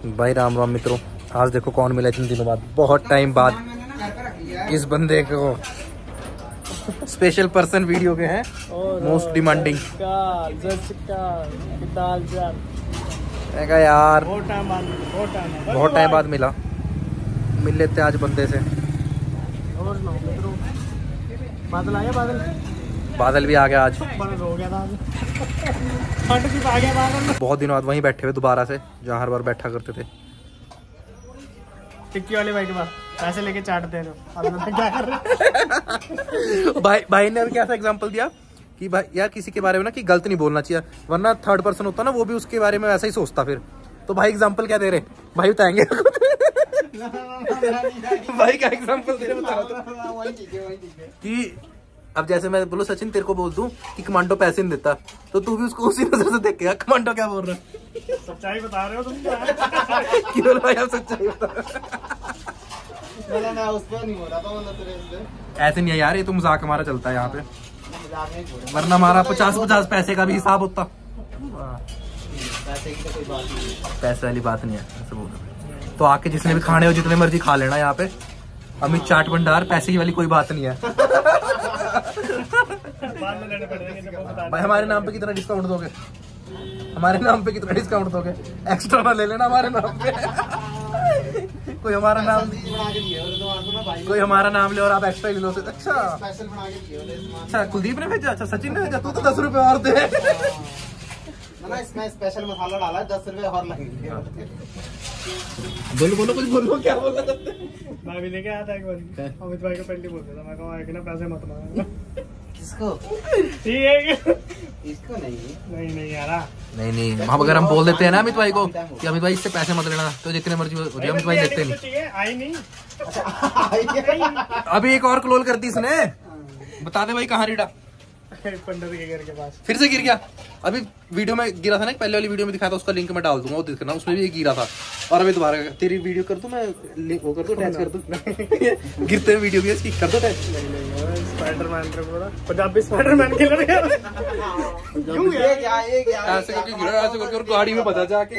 भाई राम राम मित्रों, आज देखो कौन मिला इतने दिनों बाद, बहुत टाइम बाद इस बंदे को स्पेशल पर्सन वीडियो के हैं, मोस्ट डिमांडिंग। यार बहुत टाइम बाद मिला, मिल लेते आज बंदे से। बादल आ गया, बादल भी आ गया आज, हो गया था ठंड भी आ गया बादल। बहुत दिनों बाद वहीं बैठे हुए दोबारा से, जहाँ हर बार बैठा करते थे। टिक्की वाले भाई के पास पैसे लेके चाटते हैं क्या कर रहे भाई ने क्या ऐसा एग्जांपल दिया कि भाई यार किसी के बारे में ना कि गलत नहीं बोलना चाहिए, वरना थर्ड पर्सन होता ना वो भी उसके बारे में वैसा ही सोचता फिर। तो भाई एग्जांपल क्या दे रहे भाई, बताएंगे भाई क्या एग्जांपल दे रहे बताओ कि अब जैसे मैं बोलो सचिन तेरे को बोल दूं कि कमांडो पैसे नहीं देता, तो तू भी उसको उसी नजर से देखेगा कमांडो क्या बोल रहा है। सच्चाई बता रहे हो तुम क्यों भाई आप सच्चाई बता मैं उस पर नहीं हो रहा था, मतलब ऐसे नहीं है यार, ये तो मजाक हमारा चलता है यहाँ पे, वरना हमारा 50-50 पैसे का भी हिसाब होता। पैसे वाली बात नहीं है, ऐसे बोलो तो आके जिसने भी खाने हो जितने मर्जी खा लेना यहाँ पे। अमित चाट भंडार, पैसे की वाली कोई बात नहीं है। भाई हमारे नाम पे कितना डिस्काउंट दोगे, हमारे नाम पे कितना डिस्काउंट दोगे, एक्स्ट्रा ना ले लेना हमारे नाम पे। कोई हमारा नाम ले और आप एक्स्ट्रा ही ले लो। अच्छा कुलदीप ने भेजा, अच्छा सचिन ने भेजा, तू तो 10 रुपए और दे। इसमें स्पेशल मसाला डाला है, 10 रुपए और लगेंगे। बोलो कुछ बोलो, क्या बोला? मैं भी लेके आया था एक बार, अमित भाई को पहले बोलता था, मैं कहा ना पैसे मत मांगना। किसको? इसको नहीं यार, नहीं हम अगर हम बोल देते हैं ना अमित भाई को कि अमित भाई इससे पैसे मत लेना, तो जितने मर्जी अमित भाई लेते नहीं। आई नहीं। अभी एक और क्लोल कर दी इसने, बता दे भाई कहाँ रीडा? पंडित के घर के पास फिर से गिर गया। अभी वीडियो में गिरा था ना, पहले वाली वीडियो में दिखाया था, उसका लिंक मैं डाल दूंगा, वो देखना, उसमें भी गिरा था। और अभी दोबारा तेरी वीडियो कर दूं मैं, वो कर दूं, अटैच कर दूं। गिरते हुए वीडियो भी इसकी कर दो अटैच। स्पाइडरमैन रे पूरा पंजाबी स्पाइडरमैन के लड़के क्यों ये क्या ऐसे करके गिरा, ऐसे करके और गाड़ी में बजा जाके।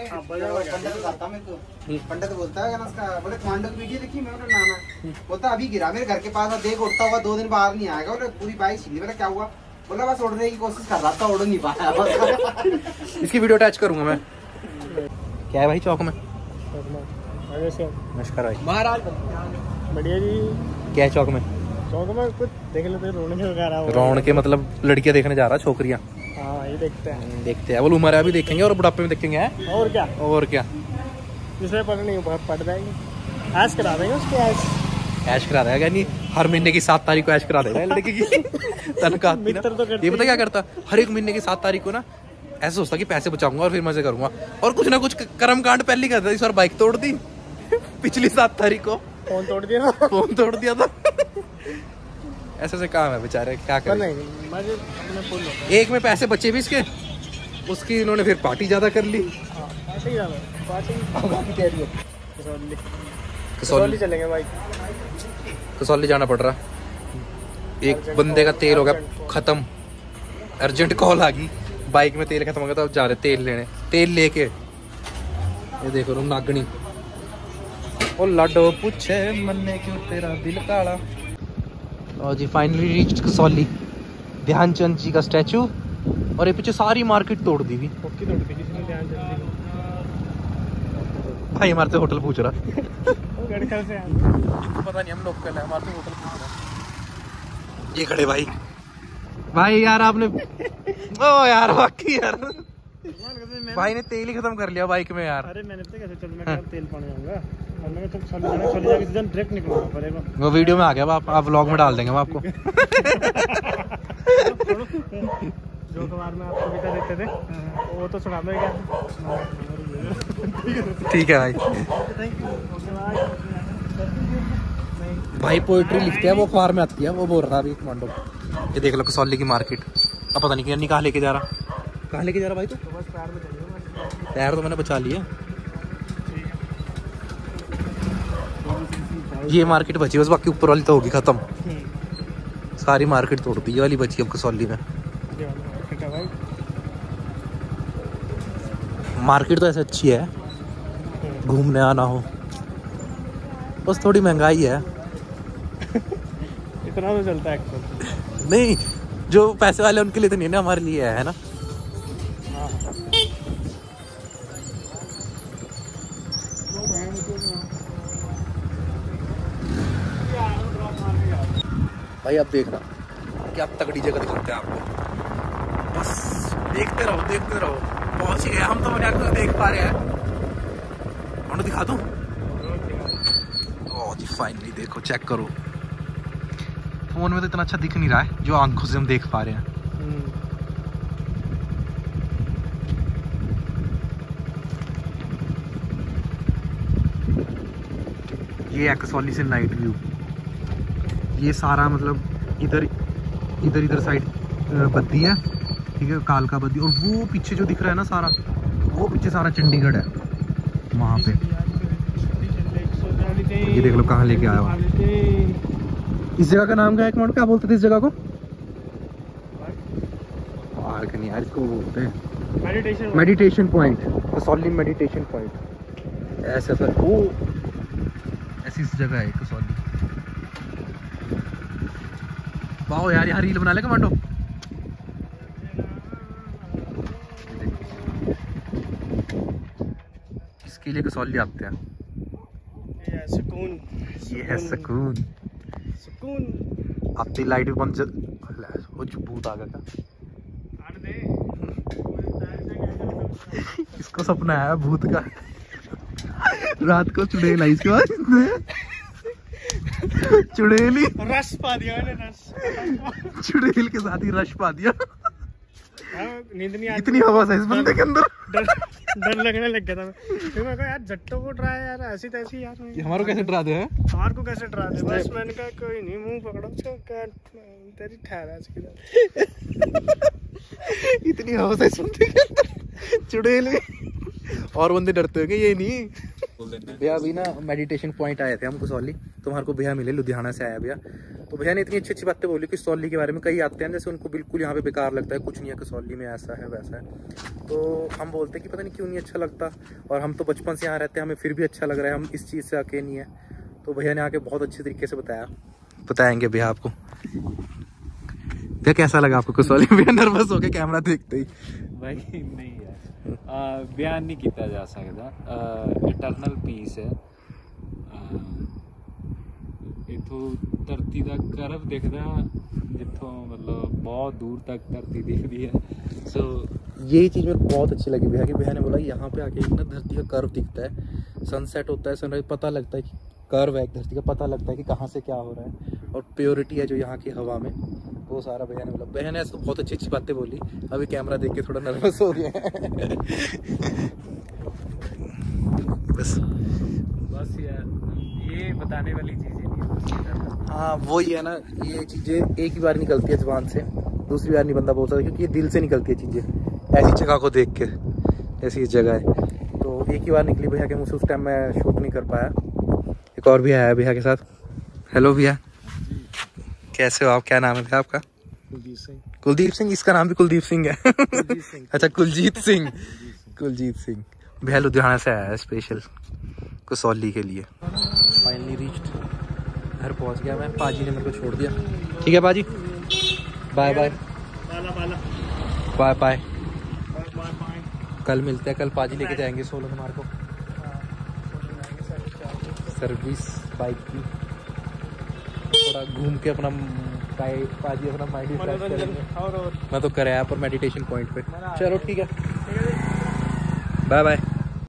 पंडित बोलता है उसका, बोले कमांडो की वीडियो देखी, मैं बोला ना, बोलता अभी गिरा मेरे घर के पास, देख उठता हुआ 2 दिन बाहर नहीं आएगा, बोले पूरी बाइक छीन ली। बोला क्या हुआ? बोला बस उड़ने की कोशिश कर रहा था, उड़ नहीं पाया। इसकी वीडियो अटैच करूंगा मैं। क्या है भाई चौक में? नमस्कार भाई। महाराज बढ़िया जी। क्या है चौक में? चौक में कुछ देख लेते हैं, रोने के रौन के मतलब लड़कियां देखने जा रहा है, छोकरियां। हाँ ये देखते हैं, बोल उम्र है अभी देखेंगे और बुढ़ापे में देखेंगे है? और क्या जिसमें पढ़ नहीं पढ़ जाएंगे, ऐश करा देंगे उसके, ऐश करा देगा, यानी हर महीने की 7 तारीख को ऐश करा देगा लड़के की तनख्वाह। ये पता क्या करता, हर एक महीने की 7 तारीख को ना ऐसा सोचता कि पैसे बचाऊंगा और फिर मजे करूंगा, और कुछ ना कुछ कर्म कांड पहले करता। इस बार बाइक तोड़ दी पिछली 7 तारीख को, फोन तोड़ दिया था। ऐसे काम है बेचारे, क्या करें। एक में पैसे बचे भी इसके, उसकी इन्होंने फिर पार्टी ज्यादा कर ली। कसौली चलेंगे भाई, कसौली जाना पड़ रहा। एक बंदे का तेल हो गया खत्म, अर्जेंट कॉल आ गई, बाइक में तेल खत्म हो गया, तो अब जा रहे तेल लेने। तेल लेके ये देखो रो नागनी, ओ लाडो पूछे मन्ने क्यों तेरा दिल काला। और जी फाइनली रीच्ड कसौली, ध्यानचंद जी का स्टैचू, और ये पीछे सारी मार्केट तोड़ दी हुई। भाई हमारे से होटल पूछ रहा पता नहीं हम लोग कल है, हमारे से होटल पूछ रहा। ये खड़े भाई यार आपने ओ यार वाकई यार भाई ने तेल ही खत्म कर लिया बाइक में यार। अरे मैंने कैसे चल मैं तेल पाने जाऊंगा, मैं तो चले जाके डायरेक्ट निकलना पड़ेगा। वो वीडियो में आ गया, आप व्लॉग में डाल देंगे हम आपको। जो कबार में आपको कविता देते थे वो तो सुना दो क्या? ठीक है भाई पोइट्री लिखते हैं वो अखबार में आती है, वो बोल रहा अभी कमांडो। ये देख लो कसौली की मार्केट, अब पता नहीं क्या कहाँ लेके जा रहा, कहाँ लेके जा रहा भाई? तो पैर तो मैंने बचा लिया। ये मार्केट बची बस, बाकी ऊपर वाली तो होगी खत्म, सारी मार्केट तोड़ दी, ये वाली बची अब कसौली में। मार्केट तो ऐसे अच्छी है, घूमने आना हो। बस थोड़ी महंगाई है। इतना तो चलता है एक्चुअली। नहीं, जो पैसे वाले उनके लिए तो नहीं ना, हमारे लिए है ना। भाई अब देखना क्या तगड़ी जगह दिखाते हैं आपको। बस देखते रहो देखते रहो। पहुंच गए हम तो, अपने आंखों से देख पा रहे हैं। और दिखा दूं? ओह जी फाइनली देखो, चेक करो। फोन में तो इतना अच्छा दिख नहीं रहा है जो आंखों से हम देख पा रहे हैं। ये है कसौली से नाइट व्यू। ये सारा मतलब इधर साइड बद्दी है, ठीक है, कालका बद्दी। और वो पीछे जो दिख रहा है ना सारा, वो पीछे सारा चंडीगढ़ है वहाँ पे। ये देख लो कहाँ लेके आया हुआ। इस जगह का नाम क्या है कमांडो, क्या बोलते थे इस जगह को? पार्क नहीं यार, इसको बोलते हैं meditation point. Kasauli meditation point ऐसा सर, वो ऐसी जगह है कसौली। वाह यार, यहाँ रील बना ले कमांडो। इसके लिए कसौली आते हैं। सुकून, ये है सुकून। सुकून। आपकी लाइट भी बंद वो भूत आ गया। इसको सपना आया भूत का। रात को चुड़ैल आई, इसके बाद चुड़ैली रस पा दिया मैंने, रस। चुड़ैल के साथ ही रश पा दिया। नींद नहीं आती, इतनी हवा है इस बंदे के अंदर। डर लगने लग गया था। फिर मैं कहा यार जट्टों को डरा है यार, ऐसी तैसी यार। हमारे कैसे डरा दे हैं? हमारे को कैसे डरा दे? बस मैंने कहा कोई नहीं, मुंह पकड़ो उसका, तेरी ठहरा इसकी। इतनी हवा है इस बंदे के अंदर, चुड़ैल। और बंदे डरते होंगे, ये नहीं। भैया अभी ना मेडिटेशन पॉइंट आए थे हम कसौली, तो हमारे को भैया मिले, लुधियाना से आया भैया। तो भैया ने इतनी अच्छी अच्छी बातें बोली कसौली के बारे में। कई आते हैं जैसे उनको बिल्कुल यहाँ पे बेकार लगता है, कुछ नहीं है कसौली में, ऐसा है वैसा है। तो हम बोलते हैं कि पता नहीं क्यों नहीं अच्छा लगता, और हम तो बचपन से यहाँ रहते हैं, हमें फिर भी अच्छा लग रहा है, हम इस चीज़ से आके नहीं है। तो भैया ने आके बहुत अच्छे तरीके से बताएंगे भैया आपको। भैया कैसा लगा आपको कसौली? भैया नर्वस हो गए कैमरा देखते ही। भाई नहीं यार, बयान नहीं किया जा सकता। इटरनल पीस है। इथों धरती का करव दिखदा, जिथों मतलब बहुत दूर तक धरती दिखती है। सो यही चीज़ मेरे को बहुत अच्छी लगी भैया, कि भैया ने बोला यहाँ पे आके एक ना धरती का कर्व दिखता है, सनसेट होता है, सनराइज, पता लगता है कि कर्व है धरती का, पता लगता है कि कहाँ से क्या हो रहा है, और प्योरिटी है जो यहाँ की हवा में, वो सारा भैया ने बोला। भैया ने ऐसे बहुत अच्छी अच्छी बातें बोली। अभी कैमरा देख के थोड़ा नर्वस हो गया। बस यार, ये बताने वाली चीज़ें नहीं। हाँ वही है ना, ये चीज़ें एक ही बार निकलती है जुबान से, दूसरी बार नहीं बंदा बोल सकता, क्योंकि ये दिल से निकलती है चीज़ें। ऐसी जगह को देख के, ऐसी जगह है, तो एक ही बार निकली भैया के मुँह से। उस टाइम मैं शूट नहीं कर पाया। एक और भी आया भैया के साथ। हेलो भैया, कैसे हो आप? क्या नाम है भैया आपका? कुलदीप सिंह। कुलदीप सिंह, इसका नाम भी कुलदीप सिंह है। अच्छा कुलजीत सिंह। कुलजीत सिंह भैया लुधियाना से आया है स्पेशल कसौली के लिए। फाइनली रीच्ड, घर पहुंच गया मैं। पाजी ने मेरे को छोड़ दिया। ठीक है पाजी, बाय बाय बाय बाय। कल मिलते हैं, कल पाजी लेके जाएंगे सोलंगमार्ग को, सर्विस बाइक की। थोड़ा घूम के अपना पाजी अपना माइंड रिफ्रेश करेंगे। मैं तो कराया पर मेडिटेशन पॉइंट पे। चलो ठीक है, बाय बाय।